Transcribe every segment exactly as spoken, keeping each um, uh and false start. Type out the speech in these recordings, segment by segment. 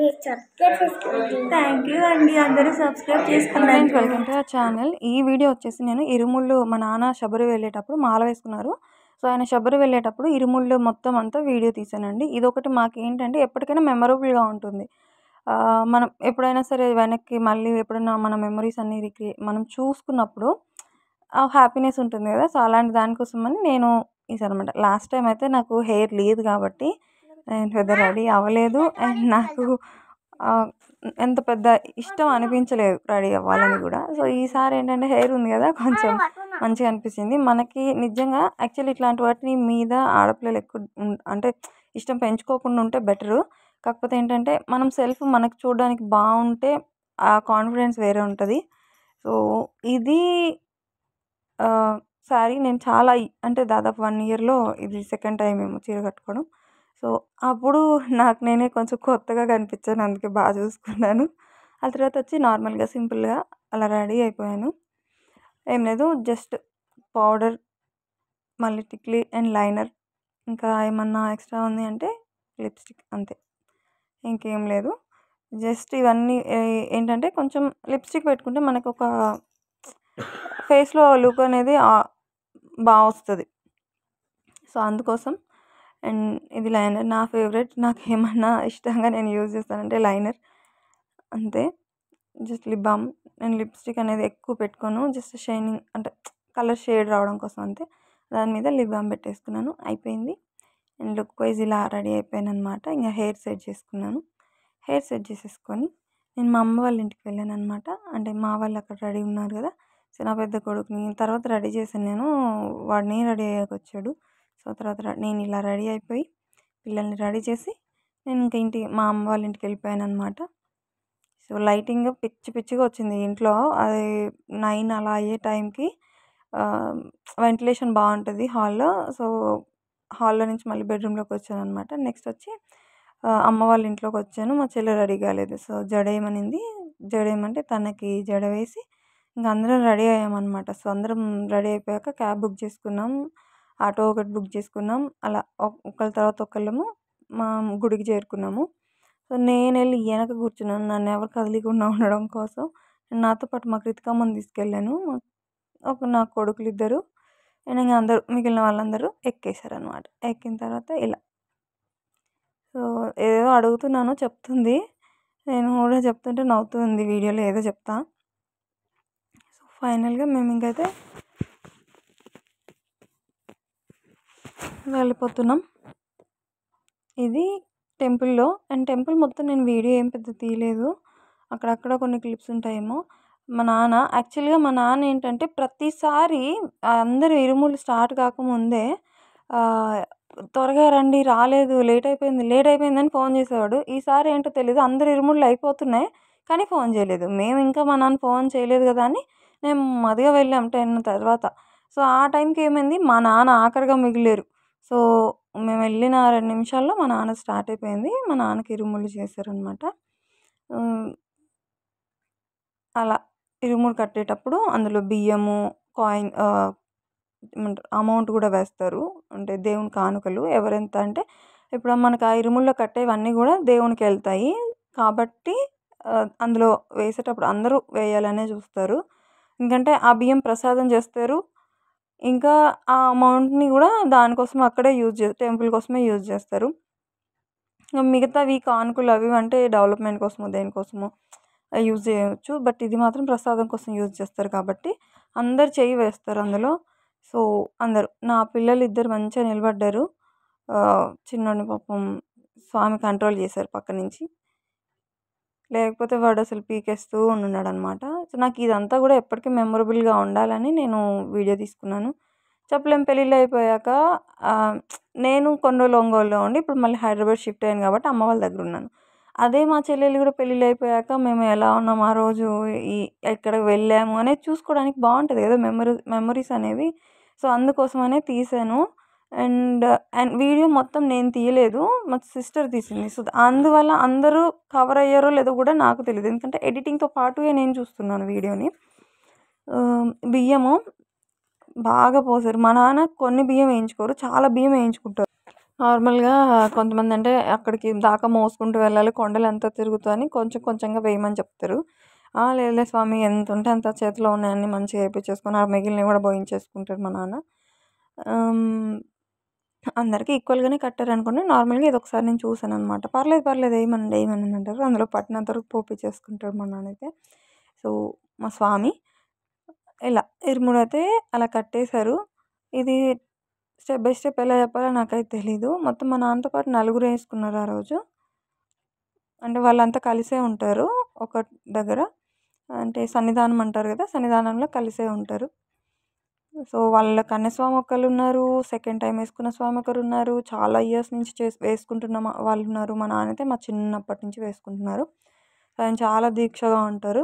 Thank you అండి, అందరూ subscribe చేసుకోండి. Welcome to our channel. ఈ వీడియో వచ్చేసి నేను ఇరుముళ్ళు మా నాన్న శబరి వెళ్ళేటప్పుడు మాల వేసుకున్నారు. సో ఆయన శబరి వెళ్ళేటప్పుడు ఇరుముళ్ళు మొత్తం అంతా వీడియో తీసానండి. ఇదొకటి మాకు ఏంటంటే ఎప్పటికైనా మెమరబుల్గా ఉంటుంది. మనం ఎప్పుడైనా సరే వెనక్కి మళ్ళీ ఎప్పుడైనా మన మెమరీస్ అన్ని రిక్రి మనం చూసుకున్నప్పుడు హ్యాపీనెస్ ఉంటుంది కదా. సో అలాంటి దానికోసమని నేను ఇదనమాట. లాస్ట్ టైం అయితే నాకు హెయిర్ లేదు కాబట్టి నేను పెద్ద రెడీ అవ్వలేదు. అండ్ నాకు ఎంత పెద్ద ఇష్టం అనిపించలేదు రెడీ అవ్వాలని కూడా. సో ఈసారి ఏంటంటే హెయిర్ ఉంది కదా, కొంచెం మంచిగా అనిపించింది మనకి. నిజంగా యాక్చువల్లీ ఇట్లాంటి వాటిని మీద ఆడపిల్లలు ఎక్కువ అంటే ఇష్టం పెంచుకోకుండా ఉంటే బెటరు. కాకపోతే ఏంటంటే మనం సెల్ఫ్ మనకు చూడడానికి బాగుంటే ఆ కాన్ఫిడెన్స్ వేరే ఉంటుంది. సో ఇది శారీ నేను చాలా అంటే దాదాపు వన్ ఇయర్లో ఇది సెకండ్ టైం ఏమో చీర కట్టుకోవడం. సో అప్పుడు నాకు నేనే కొంచెం కొత్తగా కనిపించాను, అందుకే బాగా చూసుకున్నాను. ఆ తర్వాత వచ్చి నార్మల్గా సింపుల్గా అలా రెడీ అయిపోయాను. ఏం లేదు, జస్ట్ పౌడర్, మళ్ళీ టిక్లీ అండ్ లైనర్, ఇంకా ఏమన్నా ఎక్స్ట్రా ఉంది అంటే లిప్స్టిక్, అంతే, ఇంకేం లేదు. జస్ట్ ఇవన్నీ ఏంటంటే కొంచెం లిప్స్టిక్ పెట్టుకుంటే మనకు ఒక ఫేస్లో లుక్ అనేది బాగా వస్తుంది. సో అందుకోసం. అండ్ ఇది లైనర్ నా ఫేవరెట్. నాకు ఏమన్నా ఇష్టంగా నేను యూజ్ చేస్తానంటే లైనర్, అంతే. Just lip balm. నేను లిప్స్టిక్ అనేది ఎక్కువ పెట్టుకోను, జస్ట్ షైనింగ్ అంటే కలర్ షేడ్ రావడం కోసం అంతే. దాని మీద లిప్ బామ్ పెట్టేసుకున్నాను, అయిపోయింది. అండ్ లుక్ వైజ్ ఇలా రెడీ అయిపోయాను అనమాట. ఇంకా హెయిర్ సెట్ చేసుకున్నాను. హెయిర్ సెట్ చేసేసుకొని నేను మా అమ్మ వాళ్ళ ఇంటికి వెళ్ళాను అనమాట. అంటే మా వాళ్ళు అక్కడ రెడీ ఉన్నారు కదా. సో నా పెద్ద కొడుకుని తర్వాత రెడీ చేశాను నేను, వాడిని రెడీ అయ్యాక వచ్చాడు. సో తర్వాత నేను ఇలా రెడీ అయిపోయి పిల్లల్ని రెడీ చేసి నేను ఇంక ఇంటి మా అమ్మ వాళ్ళ ఇంటికి వెళ్ళిపోయాను అనమాట. సో లైటింగ్ పిచ్చి పిచ్చిగా వచ్చింది ఇంట్లో. అది నైన్ అలా అయ్యే టైంకి వెంటిలేషన్ బాగుంటుంది హాల్లో. సో హాల్లో నుంచి మళ్ళీ బెడ్రూమ్లోకి వచ్చాను అనమాట. నెక్స్ట్ వచ్చి అమ్మ వాళ్ళ ఇంట్లోకి వచ్చాను. మా చెల్లె రెడీ కాలేదు. సో జడేయమనింది, జడేయమంటే తనకి జడ వేసి ఇంకా అందరం రెడీ అయ్యామన్నమాట. సో అందరం రెడీ అయిపోయాక క్యాబ్ బుక్ చేసుకున్నాం, ఆటో ఒకటి బుక్ చేసుకున్నాం. అలా ఒకళ్ళ తర్వాత ఒకళ్ళము మా గుడికి చేరుకున్నాము. సో నేను వెళ్ళి వెనక కూర్చున్నాను, నన్ను ఎవరు కదలికుండా ఉండడం కోసం. నాతో పాటు మా కృతికమ్మని తీసుకెళ్ళాను. ఒక నా కొడుకులు ఇద్దరు అండ్ ఇంకా అందరూ మిగిలిన వాళ్ళందరూ ఎక్కేశారనమాట. ఎక్కిన తర్వాత ఇలా సో ఏదో అడుగుతున్నాను, చెప్తుంది. నేను కూడా చెప్తుంటే నవ్వుతుంది వీడియోలో, ఏదో చెప్తా. సో ఫైనల్గా మేము ఇంకైతే వెళ్ళిపోతున్నాం. ఇది టెంపుల్లో. అండ్ టెంపుల్ మొత్తం నేను వీడియో ఏం పెద్ద తీయలేదు, అక్కడక్కడ కొన్ని క్లిప్స్ ఉంటాయేమో. మా నాన్న యాక్చువల్గా మా నాన్న ఏంటంటే ప్రతిసారి అందరూ ఇరుములు స్టార్ట్ కాకముందే త్వరగా రండి, రాలేదు, లేట్ అయిపోయింది లేట్ అయిపోయిందని ఫోన్ చేసేవాడు. ఈసారి ఏంటో తెలియదు, అందరు ఇరుముళ్ళు అయిపోతున్నాయి కానీ ఫోన్ చేయలేదు. మేము ఇంకా మా నాన్న ఫోన్ చేయలేదు కదా అని మేము మదిగా వెళ్ళాం టెన్ తర్వాత. సో ఆ టైంకి ఏమైంది, మా నాన్న ఆఖరిగా మిగిలేరు. సో మేము వెళ్ళిన రెండు నిమిషాల్లో మా నాన్న స్టార్ట్ అయిపోయింది. మా నాన్నకి ఇరుముళ్ళు చేశారనమాట. అలా ఇరుములు కట్టేటప్పుడు అందులో బియ్యము, కాయిన్, ఏమంటారు అమౌంట్ కూడా వేస్తారు. అంటే దేవుని కానుకలు ఎవరెంత అంటే ఇప్పుడు మనకు ఆ ఇరుముల్లో కట్టేవన్నీ కూడా దేవునికి వెళ్తాయి కాబట్టి అందులో వేసేటప్పుడు అందరూ వేయాలనే చూస్తారు. ఎందుకంటే ఆ బియ్యం ప్రసాదం చేస్తారు, ఇంకా ఆ అమౌంట్ని కూడా దానికోసం అక్కడే యూజ్ చే టెంపుల్ కోసమే యూజ్ చేస్తారు. మిగతావి కానుకలు అవి అంటే డెవలప్మెంట్ కోసమో దేనికోసమో యూజ్ చేయవచ్చు. బట్ ఇది మాత్రం ప్రసాదం కోసం యూజ్ చేస్తారు కాబట్టి అందరు చెయ్యి వేస్తారు అందులో. సో అందరూ నా పిల్లలు ఇద్దరు మంచిగా నిలబడ్డారు. చిన్నోడిని పాపం స్వామి కంట్రోల్ చేశారు పక్క నుంచి, లేకపోతే వాడు అసలు పీకేస్తూ ఉన్నాడు అనమాట. సో నాకు ఇదంతా కూడా ఎప్పటికీ మెమొరబుల్గా ఉండాలని నేను వీడియో తీసుకున్నాను. చెప్పలేం, పెళ్ళిళ్ళు అయిపోయాక నేను కొన్ని రోజులు ఒంగోలులో ఉండి ఇప్పుడు మళ్ళీ హైదరాబాద్ షిఫ్ట్ అయ్యాను కాబట్టి అమ్మ వాళ్ళ దగ్గర ఉన్నాను. అదే మా చెల్లెలు కూడా పెళ్ళిళ్ళు అయిపోయాక మేము ఎలా ఉన్నాం ఆ రోజు, ఈ ఎక్కడికి వెళ్ళాము అనేది చూసుకోవడానికి బాగుంటుంది కదా, మెమరీ మెమరీస్ అనేవి. సో అందుకోసమనే తీసాను. అండ్ అండ్ వీడియో మొత్తం నేను తీయలేదు, మా సిస్టర్ తీసింది. సో అందువల్ల అందరూ కవర్ అయ్యారో లేదో కూడా నాకు తెలియదు, ఎందుకంటే ఎడిటింగ్తో పాటుగా నేను చూస్తున్నాను వీడియోని. బియ్యము బాగా పోసారు. మా నాన్న కొన్ని బియ్యం వేయించుకోరు, చాలా బియ్యం వేయించుకుంటారు. నార్మల్‌గా కొంతమందంటే అక్కడికి దాకా మోసుకుంటూ వెళ్ళాలి. కొండలంతా తిరుగుతూ అని కొంచెం కొంచెంగా వేయమని చెప్తారు. ఆ! లేదులే స్వామి ఎంతుంటే అంత చేతిలో ఉన్నయన్నీ మంచిగా ఏపిచ్చేసుకొని, ఆ మిగిలినవి గూడా పోయించేసుకుంటాడు మా నాన్న. హ్మ్. అందరికి ఈక్వల్‌గానే కట్టారనుకోండి. నార్మల్‌గా ఇదొకసారి నేను చూసాననమాట. పర్లేదు, పర్లేదు ఎయమనండి, ఎయమనండి అంటారు. అందులో పట్టినంత వరకు పోపిచ్చేసుకుంటాడు మా నాన్నయితే. సో, మా స్వామి ఇలా ఇరుముడైతే అలా కట్టేశారు. ఇది స్టెప్ బై స్టెప్ ఎలా చెప్పాలో నాకైతే తెలీదు. మొత్తం మా నాన్నతో పాటు నలుగురేసుకున్నారు ఆ రోజు. అంటే వాళ్ళంతా కలిసే ఉంటారు ఒక దగ్గర. అంటే సన్నిధానం అంటారు గదా! సన్నిధానంలో కలిసే ఉంటారు. సో, వాళ్ళ కన్యస్వామి ఒకళ్ళున్నారు. సెకండ్ టైమ్ ఏసుకున్న స్వామి ఒకరున్నారు. చాలా ఇయర్స్ నుంచి చేసి వేసుకుంటున్న మ వాళ్ళున్నారు. మా నాన్నయితే మా చిన్నప్పటి నుంచి వేసుకుంటున్నారు. ఆయన చాలా దీక్షగా ఉంటారు.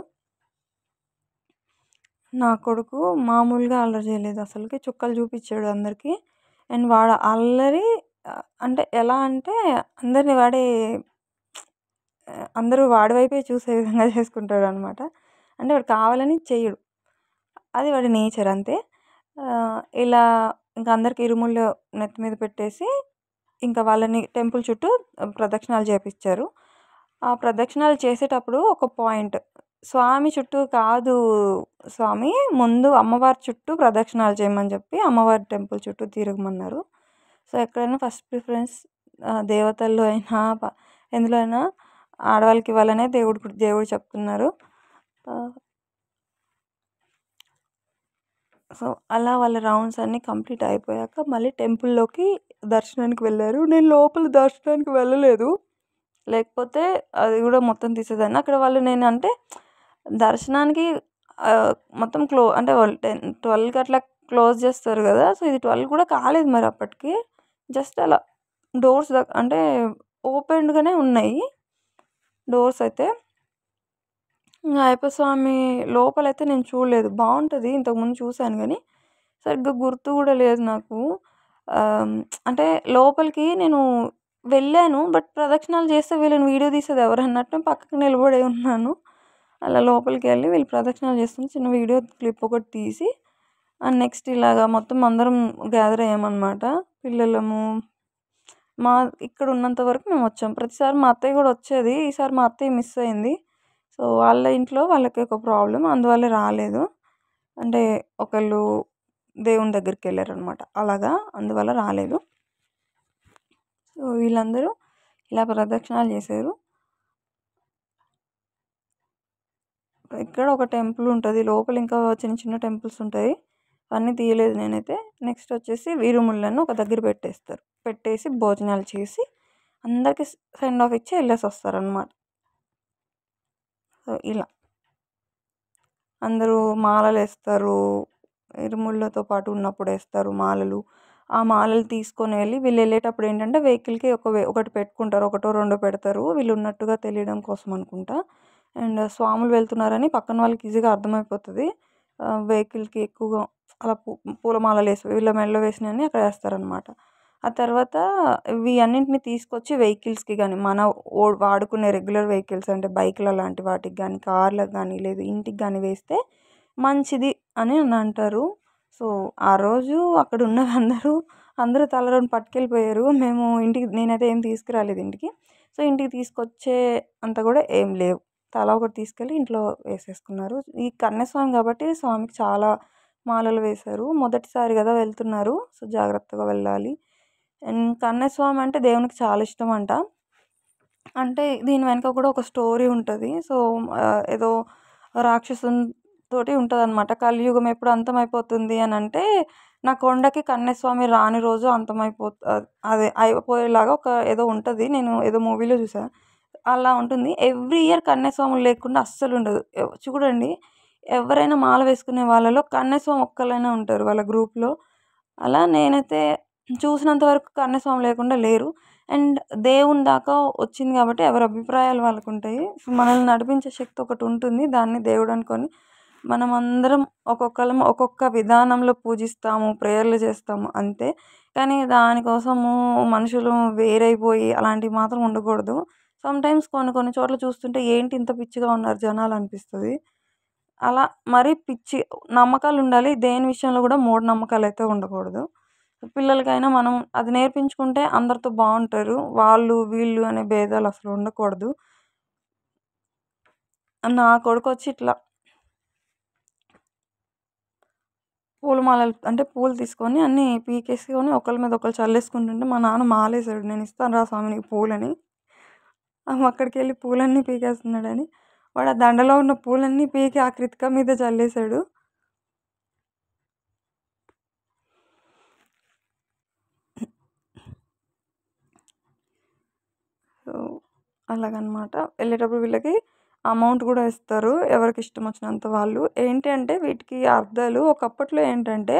నా కొడుకు మామూలుగా అల్లరి చేయలేదు అసలకి. చుక్కలు చూపిచ్చాడు అందరికి. అండ్ వాడు అల్లరి ఆహ్, అంటే ఎలా అంటే అందరిని వాడే ఆహ్, అందరూ వాడి వైపే చూసే విధంగా చేసుకుంటాడనమాట. అంటే వాడు కావాలని చెయ్యడు. అది వాడి నేచర్ అంతే. ఆహ్, ఇలా ఇంక అందరికి ఇరుముళ్ళు నెత్తి మీద పెట్టేసి, ఇంకా వాళ్ళని టెంపుల్ చుట్టూ ప్రదక్షిణాలు చేపిచ్చారు. ఆ ప్రదక్షిణాలు చేసేటప్పుడు ఒక పాయింట్, స్వామి చుట్టూ కాదు స్వామి, ముందు అమ్మవారి చుట్టూ ప్రదక్షిణాలు చేయమని చెప్పి అమ్మవారి టెంపుల్ చుట్టూ తిరగమన్నారు. సో, ఎక్కడైనా ఫస్ట్ ప్రిఫరెన్స్ ఆహ్, దేవతల్లో అయినా ప ఎందులో అయినా ఆడవాళ్ళకివ్వాలనే దేవుడు కు దేవుడు చెప్తున్నారు. ఆహ్, సో, అలా వాళ్ళ రౌండ్స్ అన్నీ కంప్లీట్ అయిపోయాక మళ్ళీ టెంపుల్‌లోకి దర్శనానికి వెళ్లారు. నేను లోపల దర్శనానికి వెళ్ళలేదు. లేకపోతే అది గూడా మొత్తం తీసేదాన్ని. అక్కడ వాళ్ళు నేనంటే దర్శనానికి ఆహ్, మొత్తం క్లో అంటే వాళ్ళు టెన్ పన్నెండుకి అట్లా క్లోజ్ చేస్తారు గదా! సో, ఇది పన్నెండు కూడా కాలేదు మరి అప్పటికి. జస్ట్ అలా డోర్స్ ద అంటే ఓపెన్డ్‌గానే ఉన్నాయి డోర్స్ అయితే. ఇంగ అయ్యప్ప స్వామి లోపలైతే నేను చూడలేదు. బావుంటది. ఇంతకుముందు చూసాను గానీ, సరిగ్గా గుర్తు గూడా లేదు నాకు. ఆహ్, అంటే లోపలికి నేను వెళ్ళాను. బట్ ప్రదక్షిణాలు చేస్తే వీళ్ళని వీడియో తీసేది ఎవరన్నట్టు పక్కకి నిలబడే ఉన్నాను. అలా లోపలికెళ్ళి వీళ్ళు ప్రదక్షిణాలు చేస్తుంటే చిన్న వీడియో క్లిప్ ఒకటి తీసి, అండ్ నెక్స్ట్ ఇలాగా మొత్తం అందరం గ్యాదర్ అయ్యామనమాట. పిల్లలము, మా ఇక్కడ ఉన్నంత వరకు మేమొచ్చాం. ప్రతిసారి మా అత్తయ్య గూడా వచ్చేది. ఈసారి మా అత్తయ్య మిస్ అయింది. సో, వాళ్ళ ఇంట్లో వాళ్ళకి ఒక ప్రాబ్లమ్ అందువల్ల రాలేదు. అంటే ఒకళ్ళు దేవుని దగ్గరికెళ్లారనమాట. అలాగా అందువల్ల రాలేదు. సో, వీళ్ళందరూ ఇలా ప్రదక్షిణాలు చేశారు. ఇక్కడ ఒక టెంపుల్ ఉంటది. లోపల ఇంకా చిన్న చిన్న టెంపుల్స్ ఉంటాయి. అవన్నీ తీయలేదు నేనైతే. నెక్స్ట్ వచ్చేసి వీరుముళ్ళను ఒక దగ్గర పెట్టేస్తారు. పెట్టేసి భోజనాలు చేసి అందరికి స్ సెండ్ ఆఫ్ ఇచ్చి ఎళ్ళేసొస్తారనమాట. సో, ఇలా అందరూ మాలలేస్తారు. ఇరుముళ్ళతో పాటు ఉన్నప్పుడేస్తారు మాలలు. ఆ మాలలు తీసుకొని వెళ్ళి వీళ్ళెళ్ళేటప్పుడు ఏంటంటే వెహికల్‌కి ఒక వె ఒకటి పెట్టుకుంటారు. ఒకటో, రెండో పెడతారు. వీళ్ళున్నట్టుగా తెలియడం కోసం అనుకుంటా. అండ్ స్వాములు వెళ్తున్నారని పక్కన వాళ్ళకి ఈజీగా అర్థమైపోతది. ఆహ్, వెహికల్‌కి ఎక్కువగా అలా పూ పూలమాలలేసి వీళ్ళ మెడలో వేసినయన్నీ అక్కడ ఏస్తారనమాట. ఆ తర్వాత ఇవి అన్నింటిని తీసుకొచ్చి వెహికల్స్‌కి గానీ, మన ఓ వాడుకునే రెగ్యులర్ వెహికల్స్ అంటే బైకులు అలాంటి వాటికి గానీ, కార్‌లకు గానీ, లేదు ఇంటికి గానీ వేస్తే మంచిది అని అంటారు. సో, ఆ రోజు అక్కడున్నవందరూ అందరూ తల రెండు పట్టుకెళ్ళిపోయారు. మేము ఇంటికి నేనైతే ఏం తీసుకురాలేదు ఇంటికి. సో, ఇంటికి తీసుకొచ్చే అంత గూడా ఏం లేవు. తలా ఒకటి తీసుకెళ్ళి ఇంట్లో వేసేసుకున్నారు. ఈ కన్యస్వామి గాబట్టి స్వామికి చాలా మాలలు వేశారు. మొదటిసారి గదా వెళ్తున్నారు. సో, జాగ్రత్తగా వెళ్ళాలి. అండ్ కన్యస్వామి అంటే దేవునికి చాలా ఇష్టమంట. అంటే దీని వెనక కూడా ఒక స్టోరీ ఉంటది. సో, ఆహ్, ఏదో రాక్షసునితోటి ఉంటదనమాట. కలియుగం ఎప్పుడు అంతమైపోతుంది అనంటే, నా కొండకి కన్యస్వామి రాని రోజు అంతమైపోత్ ఆహ్, అదే అయిపోయేలాగా ఒక ఏదో ఉంటది. నేను ఏదో మూవీలో చూసా. అలా ఉంటుంది. ఎవ్రీ ఇయర్ కన్యస్వాములు లేకుండా అస్సలుండదు. ఎవ్ చూడండి, ఎవరైనా మాల వేసుకునే వాళ్ళలో కన్యస్వామి ఒక్కళ్ళైనా ఉంటారు వాళ్ళ గ్రూప్‌లో. అలా నేనైతే చూసినంత వరకు కన్యస్వామి లేకుండా లేరు. అండ్ దేవుని దాకా వచ్చింది కాబట్టి ఎవరి అభిప్రాయాలు వాళ్ళకుంటాయి. సో, మనల్ని నడిపించే శక్తి ఒకటుంటుంది. దాన్ని దేవుడనుకోని మనమందరం ఒక్కొక్కళ్ళం ఒక్కొక్క విధానంలో పూజిస్తాము, ప్రేయర్లు చేస్తాము అంతే. కానీ దానికోసము మనుషులు వేరైపోయి అలాంటివి మాత్రం ఉండకూడదు. సమ్‌టైమ్స్ కొన్ని కొన్ని చోట్ల చూస్తుంటే ఏంటి ఇంత పిచ్చిగా ఉన్నారు జనాలనిపిస్తది. అలా మరీ పిచ్చి నమ్మకాలుండాలి. దేని విషయంలో గూడా మూఢనమ్మకాలైతే ఉండకూడదు. పిల్లలకైనా మనం అది నేర్పించుకుంటే అందరితో బాగుంటారు. వాళ్ళు వీళ్ళు అనే భేదాలు అసలు ఉండకూడదు. నా కొడుకొచ్చి ఇట్లా పూలమాలలు అంటే పూలు తీసుకొని అన్నీ పీకేసుకొని ఒకళ్ళ మీద ఒకళ్ళు చల్లేసుకుంటుంటే మా నాన్న మాలేసాడు. నేను ఇస్తాను రా స్వామి నీకు పూలని. అక్కడికెళ్ళి పూలన్నీ పీకేస్తున్నాడని వాడు ఆ దండలో ఉన్న పూలన్నీ పీకి ఆ కృతిక మీద చల్లేసాడు. సో అలాగనమాట. వెళ్ళేటప్పుడు వీళ్ళకి అమౌంట్ కూడా ఇస్తారు. ఎవరికి ఇష్టం వచ్చినంత వాళ్ళు. ఏంటి అంటే వీటికి అర్థాలు ఒకప్పట్లో ఏంటంటే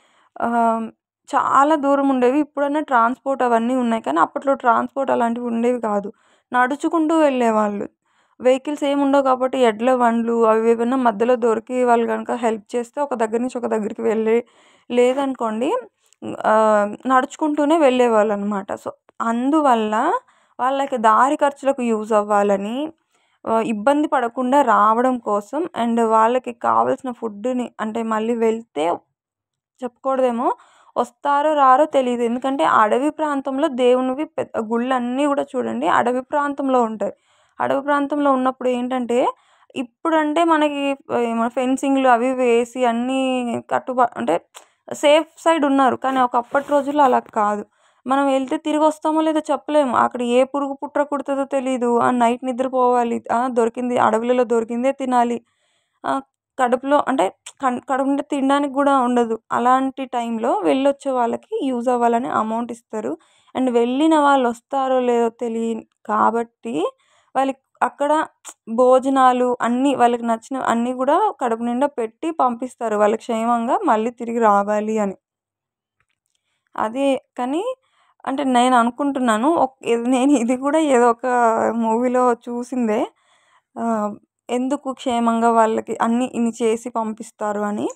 చాలా దూరం ఉండేవి. ఇప్పుడన్నా ట్రాన్స్పోర్ట్ అవన్నీ ఉన్నాయి. కానీ అప్పట్లో ట్రాన్స్పోర్ట్ అలాంటివి ఉండేవి కాదు. నడుచుకుంటూ వెళ్ళేవాళ్ళు. వెహికల్స్ ఏమి ఉండవు కాబట్టి ఎడ్ల బండ్లు అవి ఏవన్నా మధ్యలో దొరికి వాళ్ళు కనుక హెల్ప్ చేస్తే ఒక దగ్గర నుంచి ఒక దగ్గరికి వెళ్ళి లేదనుకోండి నడుచుకుంటూనే వెళ్ళేవాళ్ళు అనమాట. సో అందువల్ల వాళ్ళకి దారి ఖర్చులకు యూజ్ అవ్వాలని ఇబ్బంది పడకుండా రావడం కోసం అండ్ వాళ్ళకి కావాల్సిన ఫుడ్ని అంటే మళ్ళీ వెళ్తే చెప్పకూడదేమో వస్తారో రారో తెలీదు. ఎందుకంటే అడవి ప్రాంతంలో దేవునివి పెద్ద గుళ్ళన్నీ కూడా చూడండి అడవి ప్రాంతంలో ఉంటాయి. అడవి ప్రాంతంలో ఉన్నప్పుడు ఏంటంటే ఇప్పుడంటే మనకి మన ఫెన్సింగ్లు అవి వేసి అన్నీ కట్టుబా అంటే సేఫ్ సైడ్ ఉన్నారు. కానీ ఒకప్పటి రోజుల్లో అలా కాదు. మనం వెళ్తే తిరిగి వస్తామో లేదో చెప్పలేము. అక్కడ ఏ పురుగు పుట్ర కుడుతుందో తెలీదు. ఆ నైట్ నిద్రపోవాలి. దొరికింది అడవులలో దొరికిందే తినాలి. కడుపులో అంటే కడుపు నిండా తినడానికి కూడా ఉండదు. అలాంటి టైంలో వెళ్ళొచ్చే వాళ్ళకి యూజ్ అవ్వాలని అమౌంట్ ఇస్తారు. అండ్ వెళ్ళిన వాళ్ళు వస్తారో లేదో తెలియదు కాబట్టి వాళ్ళకి అక్కడ భోజనాలు అన్నీ వాళ్ళకి నచ్చినవి అన్నీ కూడా కడుపు నిండా పెట్టి పంపిస్తారు. వాళ్ళకి క్షేమంగా మళ్ళీ తిరిగి రావాలి అని. అదే కానీ అంటే నేను అనుకుంటున్నాను నేను ఇది కూడా ఏదో ఒక మూవీలో చూసిందే. ఎందుకు క్షేమంగా వాళ్ళకి అన్నీ ఇన్ని చేసి పంపిస్తారు అని.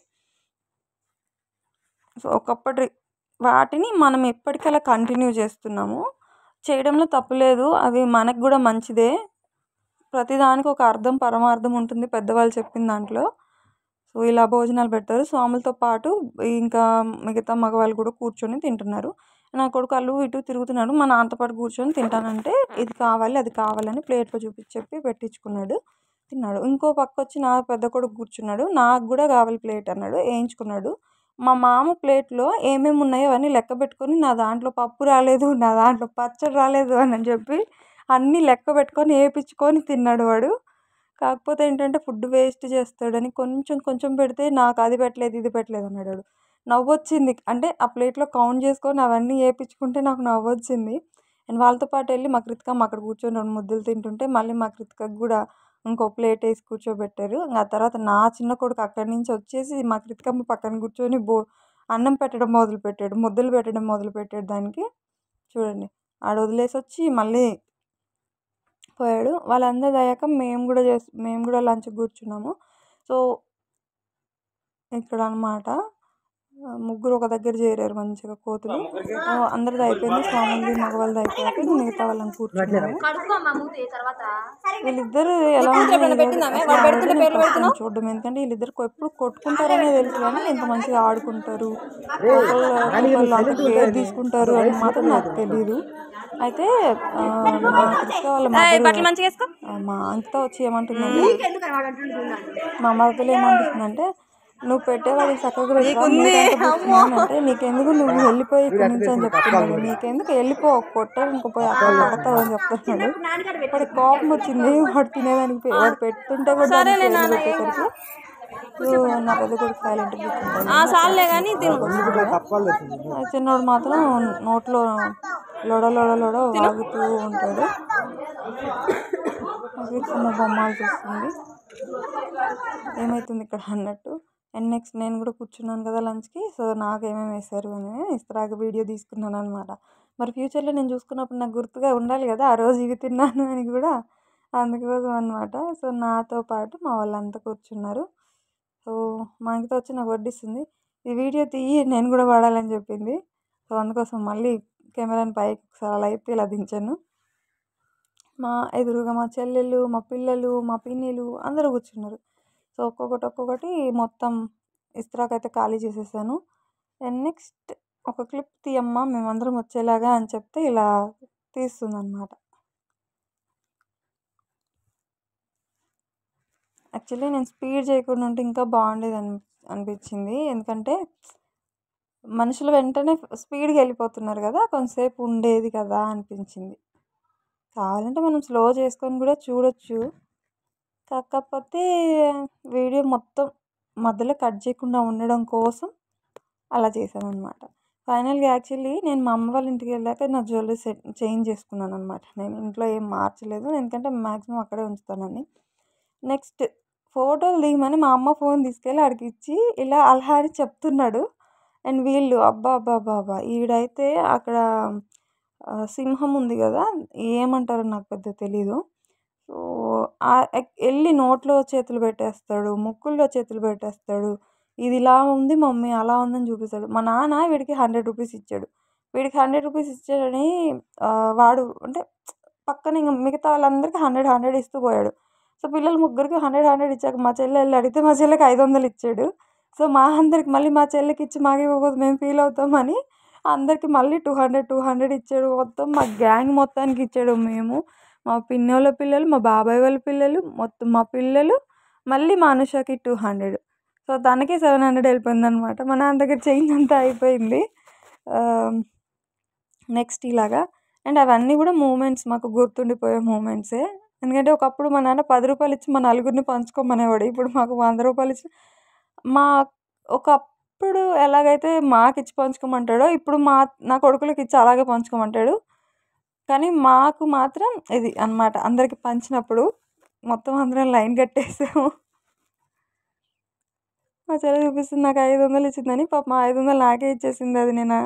సో ఒకప్పటి వాటిని మనం ఎప్పటికలా కంటిన్యూ చేస్తున్నాము. చేయడంలో తప్పులేదు. అవి మనకు కూడా మంచిదే. ప్రతిదానికి ఒక అర్థం పరమార్థం ఉంటుంది పెద్దవాళ్ళు చెప్పిన దాంట్లో. సో ఇలా భోజనాలు పెడతారు. స్వాములతో పాటు ఇంకా మిగతా మగవాళ్ళు కూడా కూర్చొని తింటున్నారు. నా కొడుకు అటు ఇటు తిరుగుతున్నాడు. మా నాన్నతో పాటు కూర్చొని తింటానంటే ఇది కావాలి అది కావాలని ప్లేట్లో చూపించి చెప్పి పెట్టించుకున్నాడు. తిన్నాడు. ఇంకో పక్క వచ్చి నా పెద్ద కొడుకు కూర్చున్నాడు. నాకు కూడా కావాలి ప్లేట్ అన్నాడు. వేయించుకున్నాడు. మా మామ ప్లేట్లో ఏమేమి ఉన్నాయో అవన్నీ లెక్క పెట్టుకొని నా దాంట్లో పప్పు రాలేదు నా దాంట్లో పచ్చడి రాలేదు అని చెప్పి అన్నీ లెక్క పెట్టుకొని వేయించుకొని తిన్నాడు వాడు. కాకపోతే ఏంటంటే ఫుడ్ వేస్ట్ చేస్తాడని కొంచెం కొంచెం పెడితే నాకు అది పెట్టలేదు ఇది పెట్టలేదు అన్నాడు వాడు. నవ్వొచ్చింది. అంటే ఆ ప్లేట్లో కౌంట్ చేసుకొని అవన్నీ వేయించుకుంటే నాకు నవ్వొచ్చింది. అండ్ వాళ్ళతో పాటు వెళ్ళి మా కృతికమ్మ అక్కడ కూర్చొని రెండు ముద్దలు తింటుంటే మళ్ళీ మా కృతికకు కూడా ఇంకో ప్లేట్ వేసి కూర్చోబెట్టారు. ఆ తర్వాత నా చిన్న కొడుకు అక్కడి నుంచి వచ్చేసి మా కృతికమ్మ పక్కన కూర్చొని బో అన్నం పెట్టడం మొదలుపెట్టాడు. ముద్దలు పెట్టడం మొదలుపెట్టాడు దానికి. చూడండి ఆడ వదిలేసి వచ్చి మళ్ళీ పోయాడు. వాళ్ళందరూ అయ్యాక మేము కూడా చేసి మేము కూడా లంచ్కి కూర్చున్నాము. సో ఇక్కడ అనమాట ముగ్గురు ఒక దగ్గర చేరారు మంచిగా కోతులు. అందరిది అయిపోయింది. స్వాములది మగవాళ్ళది అయిపోయాక మిగతా వాళ్ళని కూర్చున్నారు. వీళ్ళిద్దరు ఎలా చూడడం ఎందుకంటే వీళ్ళిద్దరు ఎప్పుడు కొట్టుకుంటారనే తెలుసు కానీ ఇంత మంచిగా ఆడుకుంటారు ఒకళ్ళు అంత కేర్ తీసుకుంటారు అని మాత్రం నాకు తెలీదు. అయితే మా కృష్ణ వాళ్ళ మా అంకిత వచ్చి ఏమంటుందంటే మా మరదలు ఏమంటుందంటే నువ్వు పెట్టేవాడికి చక్కగా అంటే నీకెందుకు నువ్వు వెళ్ళిపోయి ఇక్కడి నుంచి అని చెప్తున్నాడు. నీకెందుకు వెళ్ళిపో కొట్టాడు ఇంకో పోయి అక్కడ పడతావు అని చెప్తున్నాడు. వాడి కోపం వచ్చింది. వాడు తినేదానికి వాడు పెడుతుంటే కూడా పెట్టేసరికి నా పెద్ద కొడుకు సైలెంట్ చిన్నోడు మాత్రం నోట్లో లొడ లొడ లొడ వాగుతూ ఉంటాడు. చిన్న బొమ్మలు చూస్తుంది ఏమవుతుంది ఇక్కడ అన్నట్టు. అండ్ నెక్స్ట్ నేను కూడా కూర్చున్నాను కదా లంచ్కి. సో నాకు ఏమేమి వేశారు అని ఇస్తరాగా వీడియో తీసుకున్నాను అనమాట. మరి ఫ్యూచర్లో నేను చూసుకున్నప్పుడు నాకు గుర్తుగా ఉండాలి కదా ఆ రోజు ఇవి తిన్నాను అని కూడా. అందుకోసం అనమాట. సో నాతో పాటు మా వాళ్ళంతా కూర్చున్నారు. సో మా ఇంటితో వచ్చి నాకు వడ్డిస్తుంది. ఈ వీడియో తీయి నేను కూడా వాడాలని చెప్పింది. సో అందుకోసం మళ్ళీ కెమెరాని పైకి ఒకసారి అలా అయితే ఇలా దించాను. మా ఎదురుగా మా చెల్లెళ్ళు మా పిల్లలు మా పిన్నిలు అందరూ కూర్చున్నారు. సో ఒక్కొక్కటి ఒక్కొక్కటి మొత్తం ఇస్తరాకు అయితే ఖాళీ చేసేసాను. అండ్ నెక్స్ట్ ఒక క్లిప్ తీయమ్మా మేమందరం వచ్చేలాగా అని చెప్తే ఇలా తీస్తుందనమాట. యాక్చువల్లీ నేను స్పీడ్ చేయకుండా ఉంటే ఇంకా బాగుండేది అని అనిపించింది. ఎందుకంటే మనుషులు వెంటనే స్పీడ్గా వెళ్ళిపోతున్నారు కదా, కొంతసేపు ఉండేది కదా అనిపించింది. కావాలంటే మనం స్లో చేసుకొని కూడా చూడొచ్చు, కాకపోతే వీడియో మొత్తం మధ్యలో కట్ చేయకుండా ఉండడం కోసం అలా చేశానన్నమాట. ఫైనల్గా యాక్చువల్లీ నేను మా అమ్మ వాళ్ళ ఇంటికి వెళ్ళాక నా జ్యువెలరీ సెట్ చేంజ్ చేసుకున్నాను అనమాట. నేను ఇంట్లో ఏం మార్చలేదు, ఎందుకంటే మ్యాక్సిమం అక్కడే ఉంచుతానని. నెక్స్ట్ ఫోటోలు దిగమని మా అమ్మ ఫోన్ తీసుకెళ్ళి ఆడికి ఇచ్చి ఇలా అలా అని చెప్తున్నాడు. అండ్ వీళ్ళు అబ్బా అబ్బా అబ్బా అబ్బా ఈడైతే అక్కడ సింహం ఉంది కదా, ఏమంటారో నాకు పెద్ద తెలీదు. సో వెళ్ళి నోట్లో చేతులు పెట్టేస్తాడు, ముక్కుల్లో చేతులు పెట్టేస్తాడు. ఇది ఇలా ఉంది మమ్మీ అలా ఉందని చూపిస్తాడు. మా నాన్న వీడికి హండ్రెడ్ రూపీస్ ఇచ్చాడు. వీడికి హండ్రెడ్ రూపీస్ ఇచ్చాడని వాడు అంటే పక్కన ఇంక మిగతా వాళ్ళందరికీ హండ్రెడ్ హండ్రెడ్ ఇస్తూ పోయాడు. సో పిల్లలు ముగ్గురికి హండ్రెడ్ హండ్రెడ్ ఇచ్చాక మా చెల్లి వెళ్ళి అడిగితే మా చెల్లికి ఐదు వందలు ఇచ్చాడు. సో మా అందరికి మళ్ళీ మా చెల్లికి ఇచ్చి మాకు ఇవ్వకపోతే మేము ఫీల్ అవుతామని అందరికి మళ్ళీ టూ హండ్రెడ్ టూ హండ్రెడ్ ఇచ్చాడు. మొత్తం మా గ్యాంగ్ మొత్తానికి ఇచ్చాడు. మేము, మా పిన్ని వాళ్ళ పిల్లలు, మా బాబాయ్ వాళ్ళ పిల్లలు, మొత్తం మా పిల్లలు, మళ్ళీ మా అనుషకి టూ హండ్రెడ్. సో తనకి సెవెన్ హండ్రెడ్ వెళ్ళిపోయింది అనమాట. మా నాన్న దగ్గర చేంజ్ అంతా అయిపోయింది. నెక్స్ట్ ఇలాగా అండ్ అవన్నీ కూడా మూమెంట్స్, మాకు గుర్తుండిపోయే మూమెంట్సే. ఎందుకంటే ఒకప్పుడు మా నాన్న పది రూపాయలు ఇచ్చి మా నలుగురిని పంచుకోమనేవాడు. ఇప్పుడు మాకు వంద రూపాయలు ఇచ్చి మా ఒకప్పుడు ఎలాగైతే మాకు ఇచ్చి పంచుకోమంటాడో ఇప్పుడు మా నా కొడుకులకి ఇచ్చి అలాగే పంచుకోమంటాడు. కానీ మాకు మాత్రం ఇది అన్నమాట, అందరికి పంచినప్పుడు మొత్తం అందరం లైన్ కట్టేసాము. మా చెల్లి చూపిస్తుంది నాకు ఐదు వందలు ఇచ్చిందని. పాప మా ఐదు వందలు నాకే ఇచ్చేసింది. అది నేను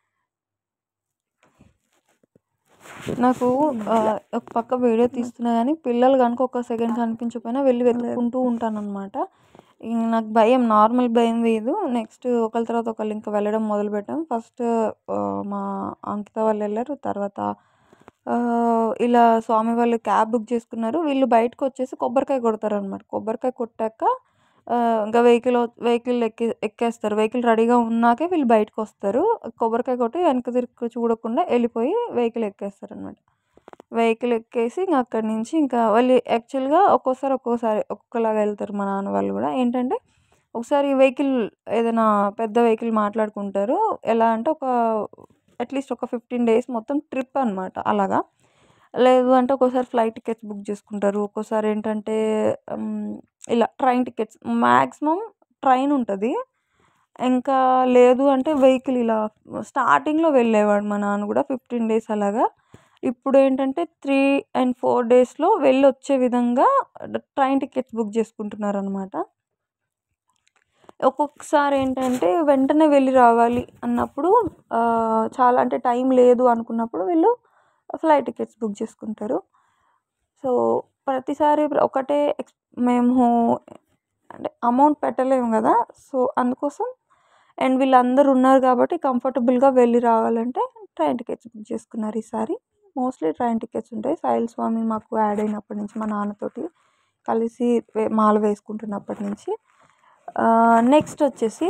నాకు ఒక పక్క వీడియో తీస్తున్నా కానీ పిల్లలు కనుక ఒక సెకండ్ కనిపించకపోయినా వెళ్ళి వెతుక్కుంటూ ఉంటాను అనమాట. నాకు భయం, నార్మల్ భయం వేయదు. నెక్స్ట్ ఒకళ్ళ తర్వాత ఒకళ్ళు ఇంకా వెళ్ళడం మొదలుపెట్టాం. ఫస్ట్ మా అంకిత వాళ్ళు వెళ్ళారు, తర్వాత ఇలా స్వామి వాళ్ళు క్యాబ్ బుక్ చేసుకున్నారు. వీళ్ళు బయటకు వచ్చేసి కొబ్బరికాయ కొడతారు అనమాట. కొబ్బరికాయ కొట్టాక ఇంకా వెహికల్ వెహికల్ ఎక్కి ఎక్కేస్తారు. వెహికల్ రెడీగా ఉన్నాకే వీళ్ళు బయటకు వస్తారు. కొబ్బరికాయ కొట్టి వెనక తిరిగి చూడకుండా వెళ్ళిపోయి వెహికల్ ఎక్కేస్తారు అనమాట. వెహికల్ ఎక్కేసి ఇంకా అక్కడి నుంచి ఇంకా వాళ్ళు యాక్చువల్గా ఒక్కోసారి ఒక్కోసారి ఒక్కొక్కలాగా వెళ్తారు. మా నాన్న వాళ్ళు కూడా ఏంటంటే ఒకసారి వెహికల్ ఏదైనా పెద్ద వెహికల్ మాట్లాడుకుంటారు. ఎలా అంటే ఒక అట్లీస్ట్ ఒక ఫిఫ్టీన్ డేస్ మొత్తం ట్రిప్ అనమాట. అలాగా లేదు అంటే ఒక్కోసారి ఫ్లైట్ టికెట్స్ బుక్ చేసుకుంటారు. ఒక్కోసారి ఏంటంటే ఇలా ట్రైన్ టికెట్స్, మ్యాక్సిమం ట్రైన్ ఉంటుంది. ఇంకా లేదు అంటే వెహికల్. ఇలా స్టార్టింగ్లో వెళ్ళేవాడు మా నాన్న కూడా ఫిఫ్టీన్ డేస్ అలాగా. ఇప్పుడు ఏంటంటే త్రీ అండ్ ఫోర్ డేస్లో వెళ్ళి వచ్చే విధంగా ట్రైన్ టికెట్స్ బుక్ చేసుకుంటున్నారు అనమాట. ఒక్కొక్కసారి ఏంటంటే వెంటనే వెళ్ళి రావాలి అన్నప్పుడు, చాలా అంటే టైం లేదు అనుకున్నప్పుడు వీళ్ళు ఫ్లైట్ టికెట్స్ బుక్ చేసుకుంటారు. సో ప్రతిసారి ఒకటే మేము అంటే అమౌంట్ పెట్టలేము కదా, సో అందుకోసం అండ్ వీళ్ళందరూ ఉన్నారు కాబట్టి కంఫర్టబుల్గా వెళ్ళి రావాలంటే ట్రైన్ టికెట్స్ బుక్ చేసుకున్నారు. ఈసారి మోస్ట్లీ ట్రైన్ టికెట్స్ ఉంటాయి. సాయిల్ స్వామి మాకు యాడ్ అయినప్పటి నుంచి, మా నాన్నతోటి కలిసి మాల వేసుకుంటున్నప్పటి నుంచి. నెక్స్ట్ వచ్చేసి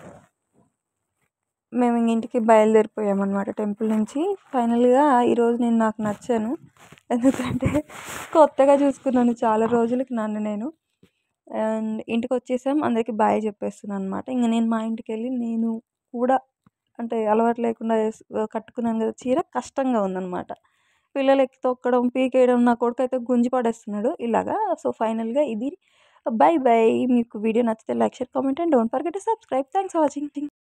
మేము ఇంటికి బయలుదేరిపోయామన్నమాట టెంపుల్ నుంచి. ఫైనల్గా ఈరోజు నేను నాకు నచ్చాను, ఎందుకంటే కొత్తగా చూసుకున్నాను చాలా రోజులకి నన్ను నేను. అండ్ ఇంటికి వచ్చేసాం, అందరికీ బాయ్ చెప్పేస్తున్నాను అనమాట. ఇంక నేను మా ఇంటికి వెళ్ళి నేను కూడా అంటే అలవాటు లేకుండా కట్టుకున్నాను కదా చీర, కష్టంగా ఉందన్నమాట. పిల్లలు ఎక్కి తొక్కడం, పీకేయడం, నా కొడుకు అయితే గుంజి పడేస్తున్నాడు ఇలాగా. సో ఫైనల్గా ఇది బై బై. మీకు వీడియో నచ్చితే like, share, comment and don't forget to subscribe. Thanks for watching.